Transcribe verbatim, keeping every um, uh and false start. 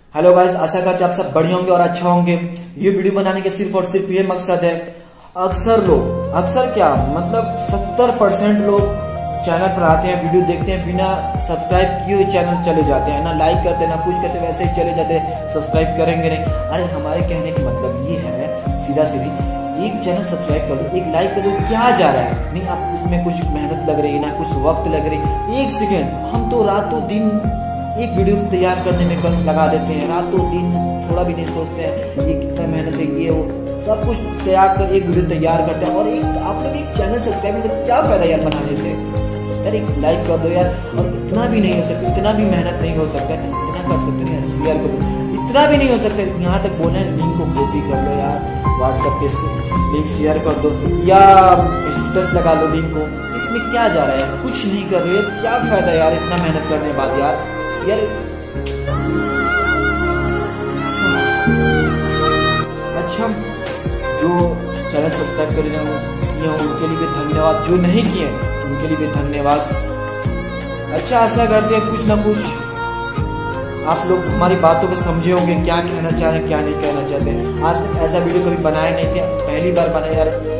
Hello guys, आशा करते आप सब बढ़िया होंगे और अच्छा होंगे। ये वीडियो बनाने के सिर्फ और सिर्फ ये मकसद है, अक्सर लोग अक्सर क्या मतलब सत्तर परसेंट लोग चैनल पर आते हैं, वीडियो देखते हैं, बिना सब्सक्राइब किए हुए चैनल चले जाते हैं, ना लाइक करते ना कुछ करते, वैसे ही चले जाते हैं, सब्सक्राइब करेंगे नहीं। अरे हमारे कहने का मतलब ये है सीधा सीधी, एक चैनल सब्सक्राइब कर लो, एक लाइक कर लो, क्या जा रहा है? नहीं, आप उसमें कुछ मेहनत लग रही है ना कुछ वक्त लग रही है, एक सेकेंड। हम तो रातों दिन एक वीडियो तैयार करने में कल लगा देते हैं, रातों दिन थोड़ा भी नहीं सोचते हैं ये कितना मेहनत है, ये वो सब कुछ तैयार कर एक वीडियो तैयार करते हैं। और एक आप लोग एक चैनल सब्सक्राइब करते, क्या फायदा यार बनाने से? यार एक लाइक कर दो यार, और इतना भी नहीं हो सकता, इतना भी मेहनत नहीं हो सकता, इतना कर सकते हैं, शेयर कर दो, इतना भी नहीं हो सकता। यहाँ तक बोले लिंक को कॉपी कर लो यार, व्हाट्सएप पे लिंक शेयर कर दो या स्टेटस लगा लो लिंक को, इसमें क्या जा रहा है? कुछ नहीं कर रहे, क्या फायदा यार इतना मेहनत करने के बाद यार यार अच्छा, जो चैनल सब्सक्राइब कर रहे हैं उनके लिए भी धन्यवाद, जो नहीं किए उनके लिए भी धन्यवाद। अच्छा, आशा करते हैं कुछ ना कुछ आप लोग हमारी बातों को समझे होंगे, क्या कहना चाह रहे हैं क्या नहीं कहना चाहते। आज तक ऐसा वीडियो कभी बनाया नहीं था, पहली बार बनाया यार।